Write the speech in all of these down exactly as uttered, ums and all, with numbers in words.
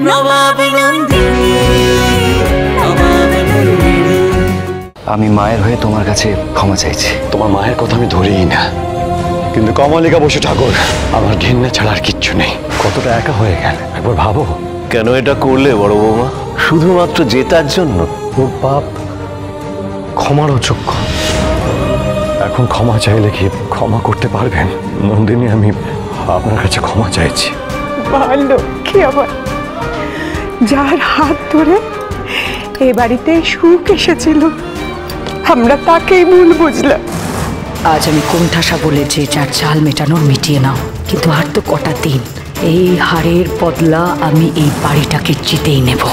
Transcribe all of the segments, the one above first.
আমি মায়ের হয়ে তোমার কাছে ক্ষমা চাইছি। তোমার মায়ের কথা আমি ধরিই না, কিন্তু কমলিকা বসু ঠাকুর আমার ঘেন্না ছাড়া আর কিচ্ছু নেই। কতটা একা হয়ে গেল একবার ভাবো। কেন এটা করলে বড় বৌমা? শুধুমাত্র জেতার জন্য? ওর বাপ ক্ষমার অযোগ্য। এখন ক্ষমা চাইলে কি ক্ষমা করতে পারবেন? নন্দিনী, আমি আপনার কাছে ক্ষমা চাইছি। ভালো কি আবার, যার হাত ধরে এ বাড়িতে সুখ এসেছিল, আমরা তাকেই ভুল বুঝলাম। আজ আমি কোণঠাসা বলে যে যার চাল মেটানোর মিটিয়ে নাও, কিন্তু আর তো কটা দিন। এই হারের বদলা আমি এই বাড়িটাকে জিতেই নেব।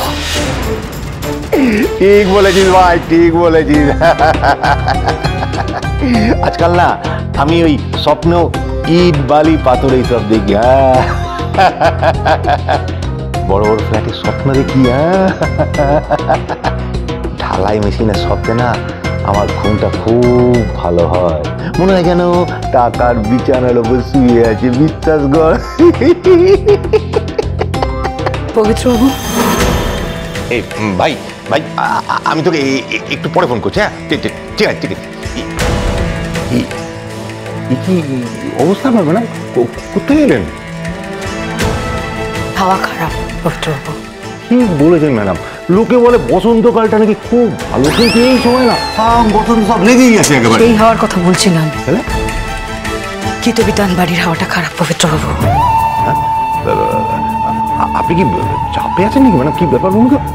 ঠিক বলেছিস ভাই, ঠিক বলেছিস। আজকাল না আমি ওই স্বপ্ন ইট বালি পাথর এইসব দেখি। হ্যাঁ, বড় বড় ফ্ল্যাটের স্বপ্ন দেখি। হ্যাঁ, ঢালাই মেশিনের স্বপ্নে না আমার ঘুমটা খুব ভালো হয়। মনে হয় যেন টাকার বিছানার ওপর শুয়ে আছে বিশ্বাস কর। পবিত্র এই ভাই ভাই আমি তোকে একটু পরে ফোন করছি। হ্যাঁ ঠিক ঠিক ঠিক আছে ঠিক আছে। কি অবস্থা পাবে না? কোথায় এলেন? হাওয়া খারাপ পবিত্রবাবু। কি বলেছেন ম্যাডাম? লোকে বলে বসন্তকালটা নাকি খুব ভালো, কিন্তু এই সময় না আম বসন্ত সব লেগেই আছে একেবারে। এই হাওয়ার কথা বলছি না, কিতবিতান বাড়ির হাওয়াটা খারাপ পবিত্রবাবু। আপনি কি চাপে আছেন নাকি ম্যাডাম? কি ব্যাপার বলুন তো।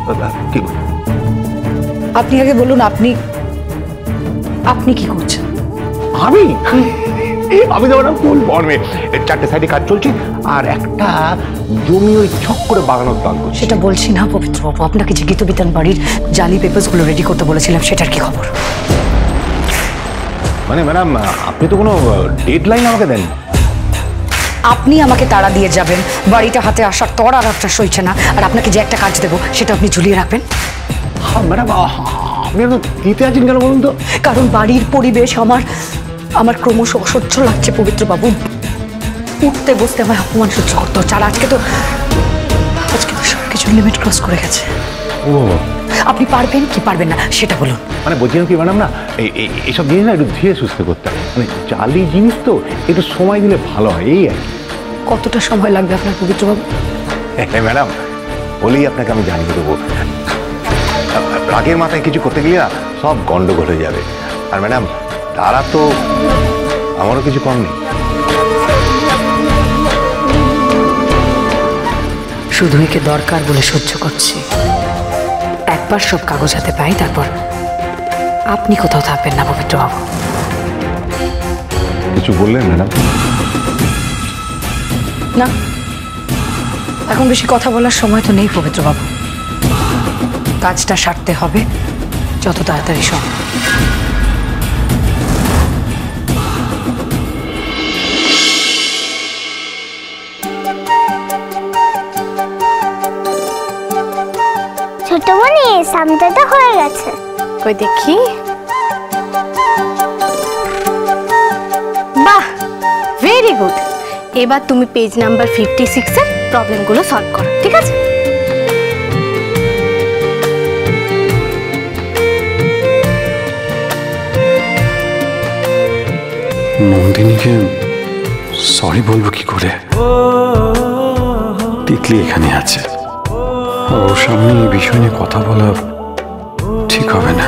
আপনি আগে বলুন, আপনি আপনি কি করছেন? আমি আমি তো ম্যাডাম ফুল ফর্মে, চারটে সাইডে কাজ চলছে আর একটা জমি ওই ছক করে বাগানোর প্ল্যান করছি। সেটা বলছি না পবিত্রবাবু, আপনাকে যে গীতবিতান বাড়ির জালি পেপারস গুলো রেডি করতে বলেছিলাম, সেটার কি খবর? মানে ম্যাডাম আপনি তো কোনো ডেডলাইন আমাকে দেন। আপনি আমাকে তাড়া দিয়ে যাবেন, বাড়িটা হাতে আসার তর আর আপনার সইছে না, আর আপনাকে যে একটা কাজ দেবো সেটা আপনি ঝুলিয়ে রাখবেন। হ্যাঁ ম্যাডাম, আপনি তো দিতে আছেন কেন বলুন তো? কারণ বাড়ির পরিবেশ আমার আমার ক্রমশ অসহ্য লাগছে পবিত্রবাবু। উঠতে বসতে আমার অপমান সহ্য করতে হচ্ছে, আর আজকে তো আজকে তো সব কিছু লিমিট ক্রস করে গেছে। ও, আপনি পারবেন কি পারবেন না সেটা বলুন। মানে বলছিলাম কি ম্যাডাম, না এইসব জিনিস না একটু ধীরে সুস্থ করতে হয়। মানে জালি জিনিস তো একটু সময় দিলে ভালো হয়, এই আর কি। কতটা সময় লাগবে আপনার পবিত্রবাবু? হ্যাঁ ম্যাডাম, বলেই আপনাকে আমি জানিয়ে দেবো। রাগের মাথায় কিছু করতে গেলে না সব গন্ডগোল হয়ে যাবে। আর ম্যাডাম তারা তো আমারও কিছু কম নেই। শুধু একে দরকার বলে সহ্য করছি। একবার সব কাগজ হাতে পাই, তারপর আপনি কোথাও থাকবেন না পবিত্রবাবু। কিছু বললেন ম্যাডাম? না, এখন বেশি কথা বলার সময় তো নেই পবিত্রবাবু। কাজটা সারতে হবে যত তাড়াতাড়ি সম্ভব। ছোট মনি, সামনে তো হয়ে গেছে। কই দেখি। বাহ, ভেরি গুড। এবার তুমি পেজ নাম্বার ফিফটি সিক্স এর প্রবলেমগুলো সলভ করো, ঠিক আছে? নন্দিনীকে সরি বলবো কি করে? তিতলি এখানে আছে, ওর সামনে এই বিষয় নিয়ে কথা বলা ঠিক হবে না।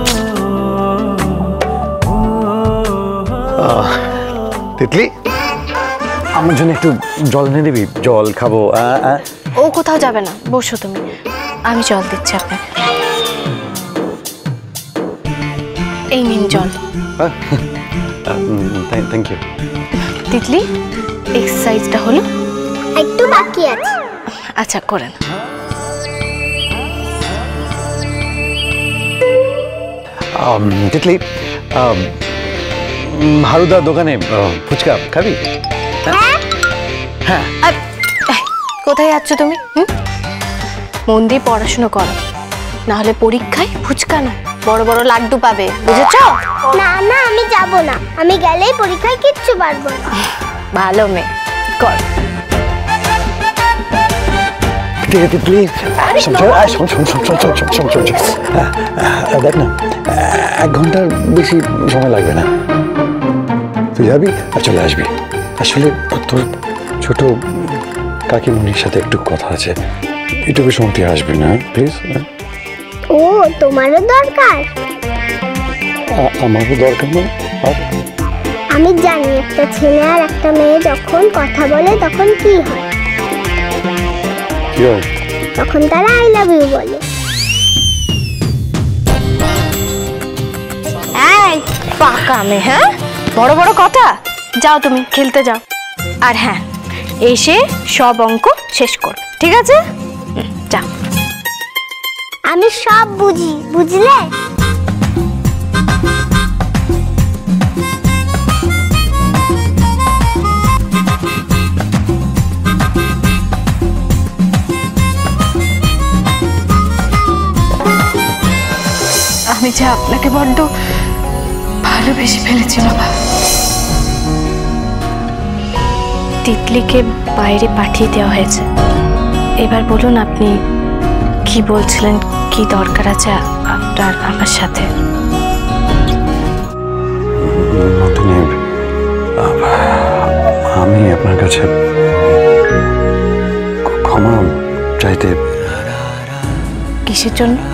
তিতলি, আমার জন্য একটু জল এনে দিবি? জল খাবো। ও কোথাও যাবে না, বসো তুমি, আমি জল দিচ্ছি আপনাকে। এই নিন জল। Thank you. তিতলি, এক্সারসাইজটা হলো? একটু বাকি আছে। আচ্ছা, করেন। তিতলি, হারুদার দোকানে ফুচকা খাবি? হ্যাঁ। কোথায় যাচ্ছ তুমি? হুম, মন দিয়ে পড়াশোনা করো, না হলে পরীক্ষায় ফুচকা না বড় বড় লাড্ডু পাবে, বুঝেছ? না না, আমি যাব না। আমি গেলেই পরীক্ষায় কিচ্ছু পারবো না। ভালো মেয়ে, কর। তিতলি শোন শোন আয়, শোন শোন শোন শোন শোন শোন শোন শোন শোন। আহ, আহ, দেখ না, আহ, এক ঘন্টার বেশি সময় লাগবে না। তুই যাবি আর চলে আসবি। আসলে তোর ছোট কাকিমণির সাথে একটু কথা আছে, এটুকু সময় তুই আসবি না প্লিজ? ও তোমারও দরকার? আমারও দরকার না। আর আমি জানি একটা ছেলে আর একটা মেয়ে যখন কথা বলে তখন কি হয়। কি হয়? তখন তারা আই লাভ ইউ বলে। এই পাকা মেয়ে, হ্যাঁ বড় বড় কথা। যাও তুমি খেলতে যাও, আর হ্যাঁ এসে সব অঙ্ক শেষ করো, ঠিক আছে? হুম, যাও। আমি সব বুঝি, বুঝলে? আমি যে আপনাকে বড্ড ভালোবেসে ফেলেছি বাবা। তিতলিকে বাইরে পাঠিয়ে দেওয়া হয়েছে। এবার বলুন আপনি কি বলছিলেন, কি দরকার আছে আপনার আমার সাথে? নতুন, আমি আপনার কাছে ক্ষমা চাইতে। কিসের জন্য?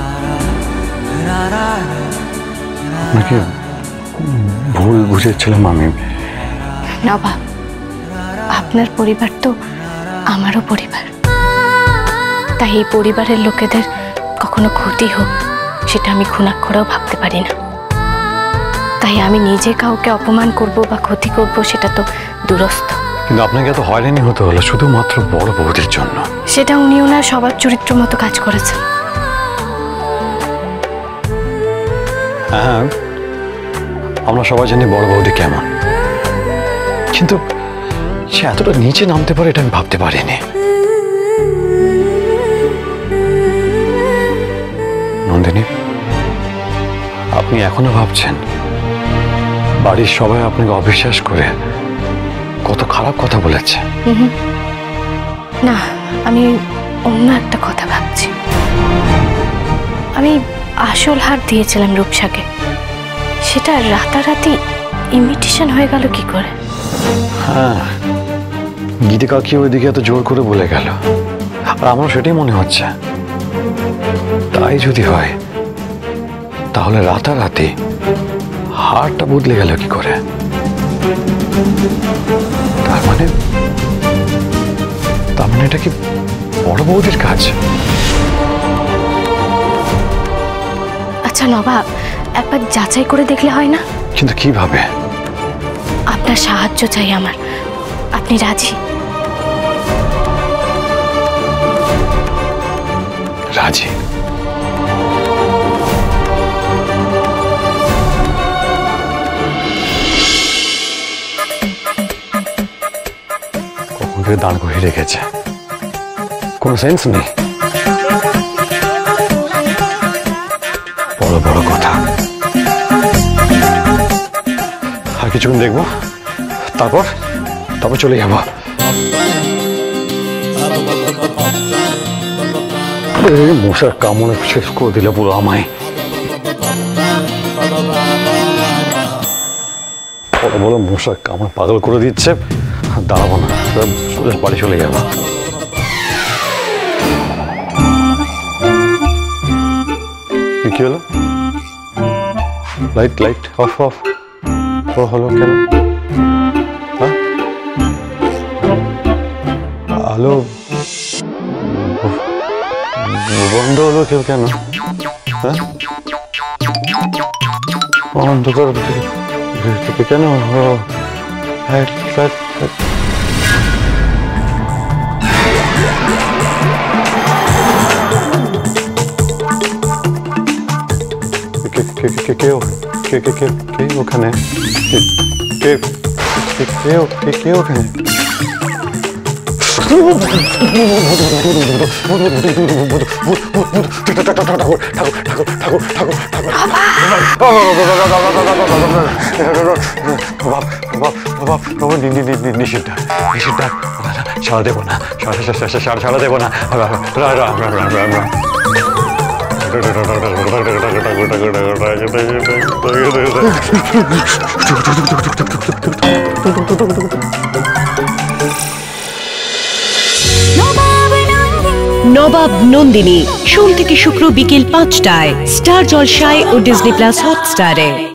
আপনাকে ভুল বুঝেছিলাম আমি। নবাব, আপনার পরিবার তো আমারও পরিবার, তাই এই পরিবারের লোকেদের কখনো ক্ষতি হোক সেটা আমি খুনাক্ষরেও ভাবতে পারি না। তাই আমি নিজে কাউকে অপমান করব বা ক্ষতি করব সেটা তো দূরস্থ। কিন্তু আপনাকে এত হয়রানি হতে হলো শুধুমাত্র বড় বৌদির জন্য। সেটা উনি ওনার স্বভাব চরিত্র মতো কাজ করেছেন। হ্যাঁ, আমরা সবাই জানি বড় বৌদি কেমন, কিন্তু সে এতটা নিচে নামতে পারে এটা আমি ভাবতে পারিনি। নন্দিনী, আপনি এখনো ভাবছেন বাড়ির সবাই আপনাকে অবিশ্বাস করে কত খারাপ কথা বলেছে? না, আমি অন্য একটা কথা ভাবছি। আমি আসল হার দিয়েছিলাম রূপসাকে, সেটা রাতারাতি ইমিটেশন হয়ে গেল কি করে? হ্যাঁ, গীতি কাকি ওইদিকে এত জোর করে বলে গেল, আর আমার সেটাই মনে হচ্ছে। তাই যদি হয় তাহলে রাতারাতি হারটা বদলে গেল কি করে? তার মানে তার মানে এটা কি বড় বৌদির কাজ? আচ্ছা নবাব, একবার যাচাই করে দেখলে হয় না? কিন্তু কিভাবে? আপনার সাহায্য চাই আমার। আপনি রাজি? রাজি। কখন থেকে দাঁড় করিয়ে রেখেছে, কোনো সেন্স নেই। বড় বড় কথা। আর কিছুক্ষণ দেখবো, তারপর তারপর চলে যাবো। মশার কামড়ে শেষ করে দিলে পুরো আমায়। বড় বড় মশার কামড়ে পাগল করে দিচ্ছে। দাঁড়াবো না, সোজা বাড়ি চলে যাবো। কি হলো? লাইট লাইট অফ অফ হলো কেন? হ্যাঁ, আলো বন্ধ হলো কেউ কেন? হ্যাঁ, অন্ধকার কেন? কেউ কে কে কে কে ওখানে? কে কে কে ওখানে? নিষেধটা নিষেধটা সারা দেবো না সারা দেবো না নবাব নন্দিনী সোম থেকে শুক্র বিকেল পাঁচটায় স্টার জলসায় ও ডিজনি প্লাস হটস্টারে।